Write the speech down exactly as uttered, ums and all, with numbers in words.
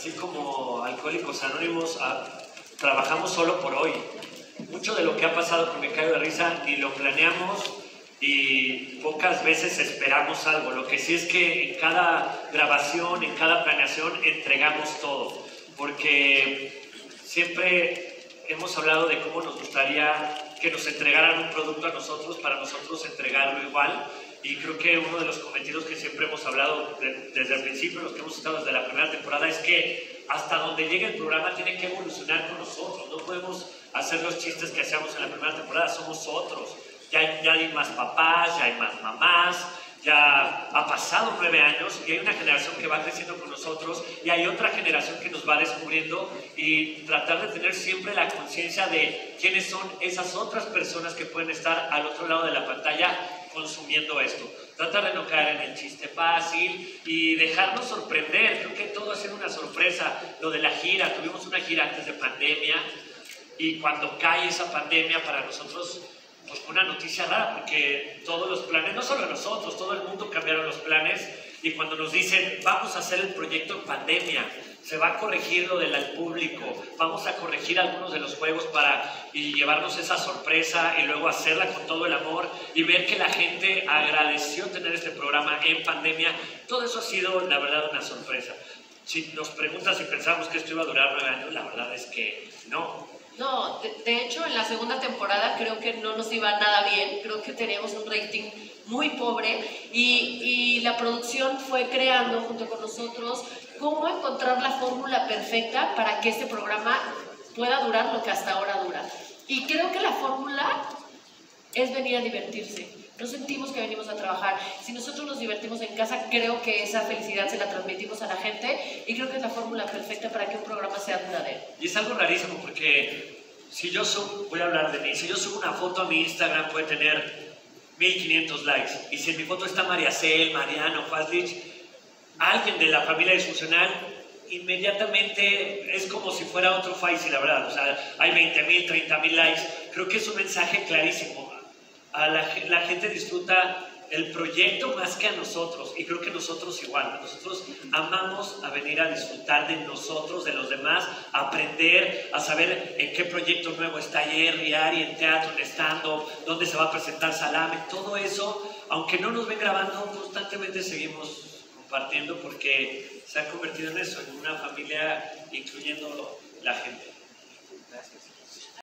así como Alcohólicos Anónimos, a, trabajamos solo por hoy. Mucho de lo que ha pasado con Me Caigo de Risa ni lo planeamos y pocas veces esperamos algo. Lo que sí es que en cada grabación, en cada planeación, entregamos todo. Porque siempre hemos hablado de cómo nos gustaría que nos entregaran un producto a nosotros para nosotros entregarlo igual. Y creo que uno de los cometidos que siempre hemos hablado de, desde el principio, los que hemos estado desde la primera temporada, es que hasta donde llegue el programa tiene que evolucionar con nosotros. No podemos hacer los chistes que hacíamos en la primera temporada, somos otros. Ya, ya hay más papás, ya hay más mamás, ya ha pasado nueve años y hay una generación que va creciendo con nosotros y hay otra generación que nos va descubriendo, y tratar de tener siempre la conciencia de quiénes son esas otras personas que pueden estar al otro lado de la pantalla consumiendo esto. Tratar de no caer en el chiste fácil y dejarnos sorprender. Creo que todo ha sido una sorpresa. Lo de la gira, tuvimos una gira antes de pandemia y cuando cae esa pandemia para nosotros pues fue una noticia rara, porque todos los planes, no solo nosotros, todo el mundo cambiaron los planes, y cuando nos dicen vamos a hacer el proyecto en pandemia, se va a corregir lo del público, vamos a corregir algunos de los juegos para y llevarnos esa sorpresa y luego hacerla con todo el amor y ver que la gente agradeció tener este programa en pandemia, todo eso ha sido la verdad una sorpresa. Si nos preguntas si pensamos que esto iba a durar nueve años, la verdad es que no. No, de, de hecho en la segunda temporada creo que no nos iba nada bien, creo que teníamos un rating muy pobre y, y la producción fue creando junto con nosotros cómo encontrar la fórmula perfecta para que este programa pueda durar lo que hasta ahora dura. Y creo que la fórmula es venir a divertirse. No sentimos que venimos a trabajar. Si nosotros nos divertimos en casa, creo que esa felicidad se la transmitimos a la gente y creo que es la fórmula perfecta para que un programa sea duradero. Y es algo rarísimo porque si yo subo, voy a hablar de mí, si yo subo una foto a mi Instagram puede tener mil quinientos likes, y si en mi foto está María Cel, Mariano, Fazlich, alguien de la familia disfuncional, inmediatamente es como si fuera otro Faisy, la verdad. O sea, hay veinte mil, treinta mil likes. Creo que es un mensaje clarísimo. A la, la gente disfruta el proyecto más que a nosotros, y creo que nosotros igual. Nosotros amamos a venir a disfrutar de nosotros, de los demás, a aprender, a saber en qué proyecto nuevo está Jerry, Ari, en teatro, en stand-up, dónde se va a presentar Salame. Todo eso, aunque no nos ven grabando, constantemente seguimos compartiendo porque se ha convertido en eso, en una familia, incluyendo la gente. Gracias.